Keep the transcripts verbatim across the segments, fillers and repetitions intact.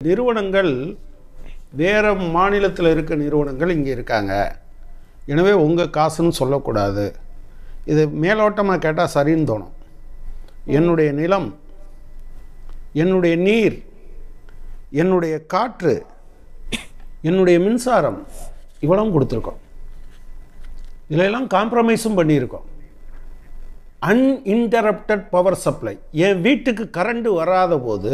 நிறுவனங்கள் வேறு மாநிலத்தில் இருக்க நிறுவனங்கள் இங்கே இருக்காங்க, எனவே உங்கள் காசுன்னு சொல்லக்கூடாது. இது மேலோட்டமாக கேட்டால் சரின்னு தோணும். என்னுடைய நிலம், என்னுடைய நீர், என்னுடைய காற்று, என்னுடைய மின்சாரம் இவ்வளவும் கொடுத்துருக்கோம். இதிலெல்லாம் காம்ப்ரமைஸும் பண்ணியிருக்கோம். Uninterrupted power supply. என் வீட்டுக்கு கரண்ட் வராத போது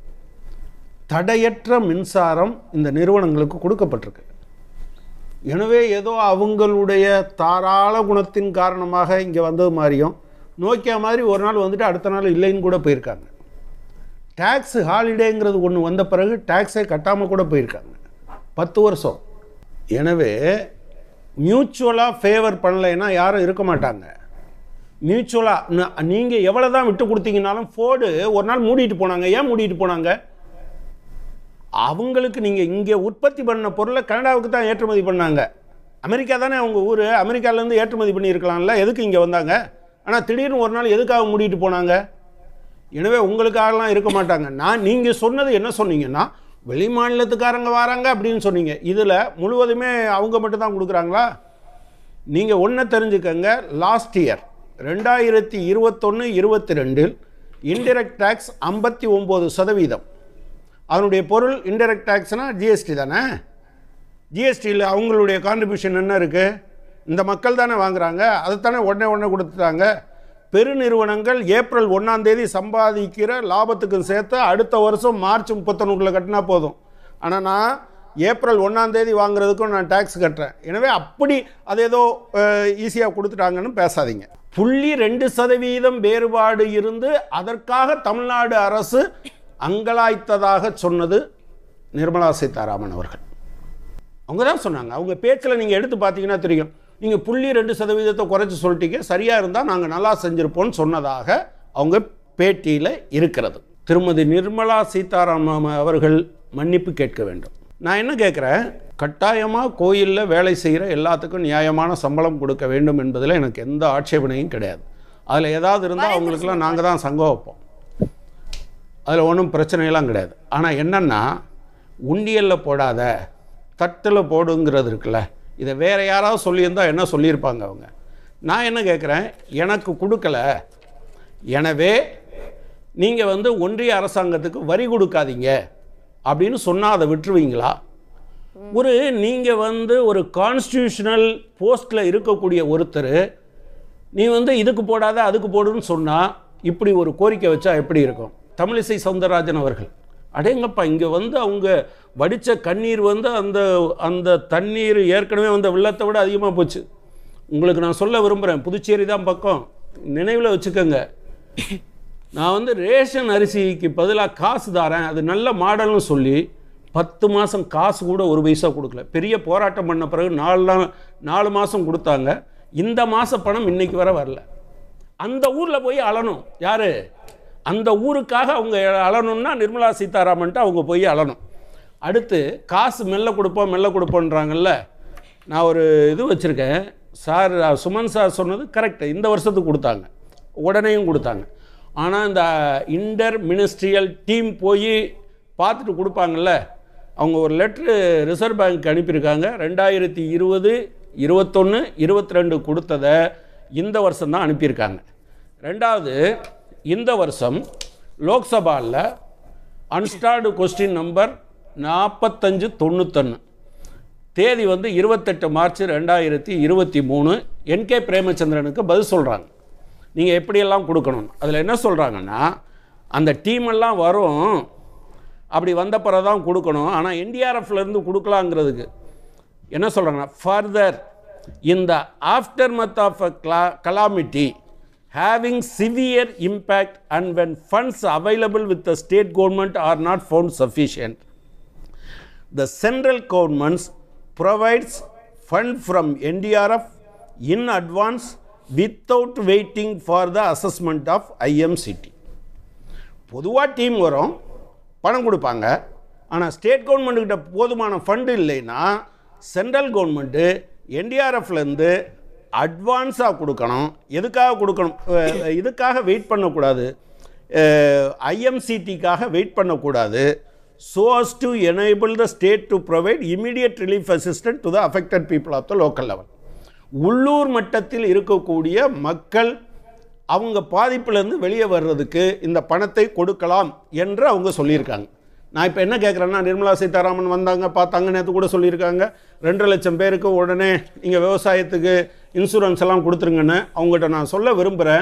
தடையற்ற மின்சாரம் இந்த நிறுவனங்களுக்கு கொடுக்கப்பட்டிருக்கு. எனவே ஏதோ அவங்களுடைய தாராள குணத்தின் காரணமாக இங்கே வந்தது மாதிரியும், நோக்கியா மாதிரி ஒரு நாள் வந்துட்டு அடுத்த நாள் இல்லைன்னு கூட போயிருக்காங்க. டேக்ஸ் ஹாலிடேங்கிறது ஒன்று வந்த பிறகு டேக்ஸை கட்டாமல் கூட போயிருக்காங்க பத்து வருஷம். எனவே மியூச்சுவலாக ஃபேவர் பண்ணலைன்னா யாரும் இருக்க மாட்டாங்க. மியூச்சுவலாக நீங்கள் எவ்வளோ தான் விட்டு கொடுத்தீங்கனாலும் ஃபோர்டு ஒரு நாள் மூடிட்டு போனாங்க. ஏன் மூடிட்டு போனாங்க? அவங்களுக்கு நீங்கள் இங்கே உற்பத்தி பண்ண பொருளை கனடாவுக்கு தான் ஏற்றுமதி பண்ணாங்க. அமெரிக்கா தானே அவங்க ஊர், அமெரிக்காவிலேருந்து ஏற்றுமதி பண்ணியிருக்கலாம்ல, எதுக்கு இங்கே வந்தாங்க? ஆனால் திடீர்னு ஒரு நாள் எதுக்காக மூடிட்டு போனாங்க? எனவே உங்களுக்காகலாம் இருக்க மாட்டாங்க. நான் நீங்கள் சொன்னது என்ன சொன்னீங்கன்னா, வெளி மாநிலத்துக்காரங்க வராங்க அப்படின்னு சொன்னீங்க. இதில் முழுவதுமே அவங்க மட்டும் தான் கொடுக்குறாங்களா? நீங்கள் ஒன்றை தெரிஞ்சுக்கங்க, லாஸ்ட் இயர் ரெண்டாயிரத்தி இருபத்தொன்று இருபத்தி ரெண்டில் இன்டெரக்ட் டேக்ஸ் ஐம்பத்தி ஒம்பது சதவீதம். அதனுடைய பொருள் இன்டெரக்ட் டேக்ஸ்னால் ஜிஎஸ்டி தானே. ஜிஎஸ்டியில் அவங்களுடைய கான்ட்ரிபியூஷன் என்ன இருக்குது? இந்த மக்கள் தானே வாங்குகிறாங்க, அதைத்தானே உடனே உடனே கொடுத்துட்டாங்க. பெருநிறுவனங்கள் ஏப்ரல் ஒன்றாம் தேதி சம்பாதிக்கிற லாபத்துக்கு சேர்த்து அடுத்த வருஷம் மார்ச் முப்பத்தொன்னுக்குள்ளே கட்டினா போதும். ஆனால் நான் ஏப்ரல் ஒன்றாம் தேதி வாங்குறதுக்கும் நான் டேக்ஸ் கட்டுறேன். எனவே அப்படி அது ஏதோ ஈஸியாக கொடுத்துட்டாங்கன்னு பேசாதீங்க. புள்ளி ரெண்டு சதவீதம் வேறுபாடு இருந்து அதற்காக தமிழ்நாடு அரசு அங்கலாய்த்ததாக சொன்னது நிர்மலா சீதாராமன் அவர்கள். அவங்க தான் சொன்னாங்க. அவங்க பேச்சில் நீங்கள் எடுத்து பார்த்தீங்கன்னா தெரியும். நீங்கள் புள்ளி ரெண்டு சதவீதத்தை குறைச்சி சொல்லிட்டீங்க, சரியாக இருந்தால் நாங்கள் நல்லா செஞ்சுருப்போம்னு சொன்னதாக அவங்க பேட்டியில் இருக்கிறது. திருமதி நிர்மலா சீதாராமன் அவர்கள் மன்னிப்பு கேட்க வேண்டும். நான் என்ன கேட்குறேன், கட்டாயமாக கோயிலில் வேலை செய்கிற எல்லாத்துக்கும் நியாயமான சம்பளம் கொடுக்க வேண்டும் என்பதில் எனக்கு எந்த ஆட்சேபனையும் கிடையாது. அதில் ஏதாவது இருந்தால் அவங்களுக்கெல்லாம் நாங்கள் தான் சங்கம் வைப்போம், அதில் ஒன்றும் பிரச்சனையெல்லாம் கிடையாது. ஆனால் என்னென்னா, உண்டியலில் போடாத தட்டில் போடுங்கிறது இருக்குல்ல, இதை வேறு யாராவது சொல்லியிருந்தால் என்ன சொல்லியிருப்பாங்க அவங்க? நான் என்ன கேட்குறேன், எனக்கு கொடுக்கல, எனவே நீங்கள் வந்து ஒன்றிய அரசாங்கத்துக்கு வரி கொடுக்காதீங்க அப்படின்னு சொன்னால் அதை விட்டுருவீங்களா? ஒரு நீங்கள் வந்து ஒரு கான்ஸ்டியூஷனல் போஸ்ட்டில் இருக்கக்கூடிய ஒருத்தர் நீ வந்து இதுக்கு போடாத அதுக்கு போடுன்னு சொன்னால் இப்படி ஒரு கோரிக்கை வச்சா எப்படி இருக்கும்? தமிழிசை சவுந்தரராஜன் அவர்கள், அடேங்கப்பா, இங்கே வந்து அவங்க வடித்த கண்ணீர் வந்து அந்த அந்த தண்ணீர் ஏற்கனவே வந்த வெள்ளத்தை விட அதிகமாக போச்சு. உங்களுக்கு நான் சொல்ல விரும்புகிறேன், புதுச்சேரி தான் பக்கம், நினைவில் வச்சுக்கோங்க. நான் வந்து ரேஷன் அரிசிக்கு பதிலாக காசு தாரேன், அது நல்ல மாடல்னு சொல்லி பத்து மாதம் காசு கூட ஒரு பைசா கொடுக்கல. பெரிய போராட்டம் பண்ண பிறகு நாலு நாலு மாதம் கொடுத்தாங்க. இந்த மாத பணம் இன்னைக்கு வர வரல. அந்த ஊரில் போய் அழணும் யார்? அந்த ஊருக்காக அவங்க அழணும்னா நிர்மலா சீதாராமன்ட்டு அவங்க போய் அழணும். அடுத்து காசு மெல்ல கொடுப்போம் மெல்ல கொடுப்போன்றாங்கல்ல. நான் ஒரு இது வச்சுருக்கேன் சார், சுமன் சார் சொன்னது கரெக்டு. இந்த வருஷத்துக்கு கொடுத்தாங்க, உடனேயும் கொடுத்தாங்க. ஆனால் இந்த இன்டர் மினிஸ்ட்ரியல் டீம் போய் பார்த்துட்டு கொடுப்பாங்கல்ல, அவங்க ஒரு லெட்ரு ரிசர்வ் பேங்க் அனுப்பியிருக்காங்க. ரெண்டாயிரத்தி இருபது இருபத்தொன்று இருபத்தி ரெண்டு கொடுத்ததை இந்த வருஷம்தான் அனுப்பியிருக்காங்க. ரெண்டாவது, இந்த வருஷம் லோக்சபாவில் அன்ஸ்டார்டு கொஸ்டின் நம்பர் நாற்பத்தஞ்சு தொண்ணூத்தொன்று தேதி வந்து இருபத்தெட்டு மார்ச் ரெண்டாயிரத்தி இருபத்தி மூணு என்கே பிரேமச்சந்திரனுக்கு பதில் சொல்கிறாங்க, நீங்கள் எப்படியெல்லாம் கொடுக்கணும். அதில் என்ன சொல்கிறாங்கன்னா, அந்த டீமெல்லாம் வரும், அப்படி வந்த பிறகு தான் கொடுக்கணும், ஆனால் என்டிஆர்எஃப்லேருந்து கொடுக்கலாங்கிறதுக்கு என்ன சொல்கிறாங்கன்னா, ஃபர்தர் இந்த ஆஃப்டர்மத் ஆஃப் அ கிளா calamity having severe impact and when funds available with the state government are not found sufficient, the central government provides fund from N D R F in advance without waiting for the assessment of I M C T. பொதுவாக team வரும், பணம் கொடுப்பாங்க, ஆனால் state கவர்மெண்ட்டுக்கிட்ட போதுமான fund இல்லைன்னா central government என்டிஆர்எஃப்லேருந்து அட்வான்ஸாக கொடுக்கணும். எதுக்காக கொடுக்கணும்? இதுக்காக வெயிட் பண்ணக்கூடாது, ஐஎம்சிடிக்காக வெயிட் பண்ணக்கூடாது. so as to enable the state to provide immediate relief assistance to the affected people of the local level. உள்ளூர் மட்டத்தில் இருக்கக்கூடிய மக்கள் அவங்க பாதிப்பிலிருந்து வெளியே வர்றதுக்கு இந்த பணத்தை கொடுக்கலாம் என்று அவங்க சொல்லியிருக்காங்க. நான் இப்போ என்ன கேட்குறேன்னா, நிர்மலா சீதாராமன் வந்தாங்க, பார்த்தாங்க, நேற்று கூட சொல்லியிருக்காங்க ரெண்டு லட்சம் பேருக்கு உடனே நீங்கள் விவசாயத்துக்கு இன்சூரன்ஸ் எல்லாம் கொடுத்துருங்கன்னு. அவங்ககிட்ட நான் சொல்ல விரும்புகிறேன்,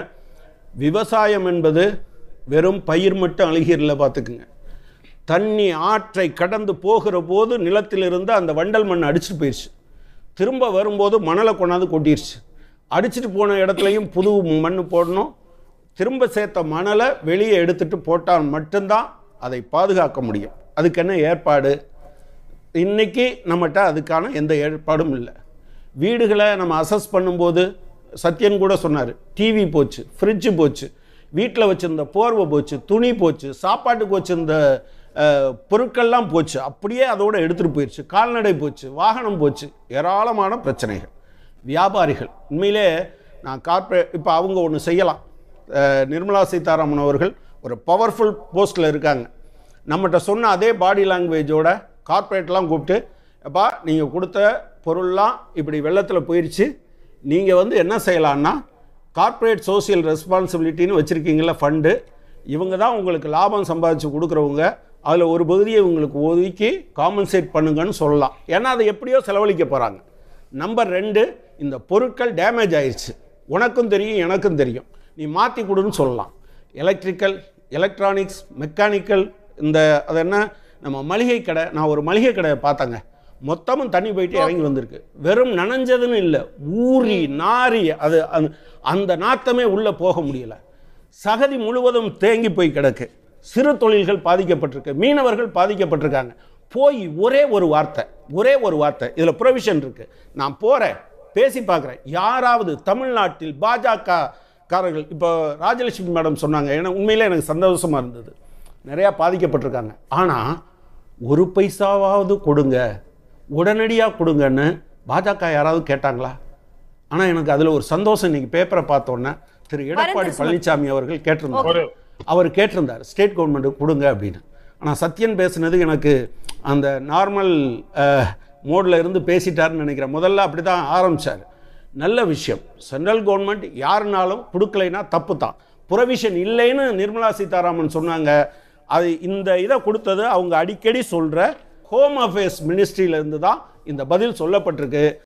விவசாயம் என்பது வெறும் பயிர் மட்டும் அழுகிறல பார்த்துக்குங்க. தண்ணி ஆற்றை கடந்து போகிற போது நிலத்திலிருந்து அந்த வண்டல் மண் அடிச்சுட்டு போயிடுச்சு, திரும்ப வரும்போது மணலை கொண்டாந்து கொட்டிடுச்சு. அடிச்சுட்டு போன இடத்துலையும் புது மண் போடணும், திரும்ப சேர்த்த மணலை வெளியே எடுத்துகிட்டு போட்டால் மட்டும்தான் அதை பாதுகாக்க முடியும். அதுக்கு என்ன ஏற்பாடு? இன்றைக்கி நம்மகிட்ட அதுக்கான எந்த ஏற்பாடும் இல்லை. வீடுகளை நம்ம அசஸ் பண்ணும்போது சத்யன் கூட சொன்னார், டிவி போச்சு, ஃப்ரிட்ஜு போச்சு, வீட்டில் வச்சுருந்த போர்வை போச்சு, துணி போச்சு, சாப்பாட்டுக்கு வச்சுருந்த பொருட்கள்லாம் போச்சு, அப்படியே அதோடு எடுத்துகிட்டு போயிடுச்சு, கால்நடை போச்சு, வாகனம் போச்சு, ஏராளமான பிரச்சனைகள். வியாபாரிகள் உண்மையிலே நான் கார்ப்பரேட் இப்போ அவங்க ஒன்று செய்யலாம். நிர்மலா சீதாராமன் அவர்கள் ஒரு பவர்ஃபுல் போஸ்ட்டில் இருக்காங்க. நம்மகிட்ட சொன்ன அதே பாடி லாங்குவேஜோட கார்ப்பரேட்லாம் கூப்பிட்டு, அப்பா நீங்கள் கொடுத்த பொருள்லாம் இப்படி வெள்ளத்தில் போயிடுச்சு, நீங்கள் வந்து என்ன செய்யலான்னா கார்ப்பரேட் சோசியல் ரெஸ்பான்சிபிலிட்டின்னு வச்சுருக்கீங்கள ஃபண்டு, இவங்க தான் உங்களுக்கு லாபம் சம்பாதிச்சு கொடுக்குறவங்க, அதில் ஒரு பகுதியை உங்களுக்கு ஒதுக்கி காம்பன்சேட் பண்ணுங்கன்னு சொல்லலாம். ஏன்னா அதை எப்படியோ செலவழிக்க போகிறாங்க. நம்பர் ரெண்டு, இந்த பொருட்கள் டேமேஜ் ஆயிடுச்சு, உனக்கும் தெரியும் எனக்கும் தெரியும், நீ மாற்றி கொடுன்னு சொல்லலாம். எலக்ட்ரிக்கல், எலக்ட்ரானிக்ஸ், மெக்கானிக்கல், இந்த அது என்ன நம்ம மளிகை கடை, நான் ஒரு மளிகை கடையை பார்த்தாங்க, மொத்தமும் தண்ணி போயிட்டு இறங்கி வந்திருக்கு. வெறும் நனைஞ்சதுன்னு இல்லை, ஊறி நாரி அது அந்த நாத்தமே உள்ளே போக முடியலை. சகதி முழுவதும் தேங்கி போய் கிடக்கு. சிறு தொழில்கள் பாதிக்கப்பட்டிருக்கு, மீனவர்கள் பாதிக்கப்பட்டிருக்காங்க. போய் ஒரே ஒரு வார்த்தை ஒரே ஒரு வார்த்தை இதில் ப்ரொவிஷன் இருக்குது, நான் போகிறேன் பேசி பார்க்குறேன், யாராவது தமிழ்நாட்டில் பாஜக காரர்கள், இப்போ ராஜலட்சுமி மேடம் சொன்னாங்க, ஏன்னா உண்மையிலே எனக்கு சந்தோஷமாக இருந்தது, நிறையா பாதிக்கப்பட்டிருக்காங்க, ஆனால் ஒரு பைசாவாவது கொடுங்க, உடனடியாக கொடுங்கன்னு பாஜக யாராவது கேட்டாங்களா? ஆனால் எனக்கு அதில் ஒரு சந்தோஷம். இன்றைக்கி பேப்பரை பார்த்தோன்னே திரு எடப்பாடி பழனிசாமி அவர்கள் கேட்டிருந்தார், அவர் கேட்டிருந்தார் ஸ்டேட் கவர்மெண்ட்டுக்கு கொடுங்க அப்படின்னு. ஆனால் சத்யன் பேசுனது எனக்கு அந்த நார்மல் மோடில் இருந்து பேசிட்டாருன்னு நினைக்கிறேன். முதல்ல அப்படி தான் ஆரம்பித்தார். நல்ல விஷயம், சென்ட்ரல் கவர்மெண்ட் யாருனாலும் கொடுக்கலைன்னா தப்பு தான். ப்ரொவிஷன் இல்லைன்னு நிர்மலா சீதாராமன் சொன்னாங்க. அது இந்த இதை கொடுத்தது அவங்க அடிக்கடி சொல்கிற ஹோம் அஃபேர்ஸ் மினிஸ்ட்ரியிலேருந்து தான் இந்த பதில் சொல்லப்பட்டிருக்கு.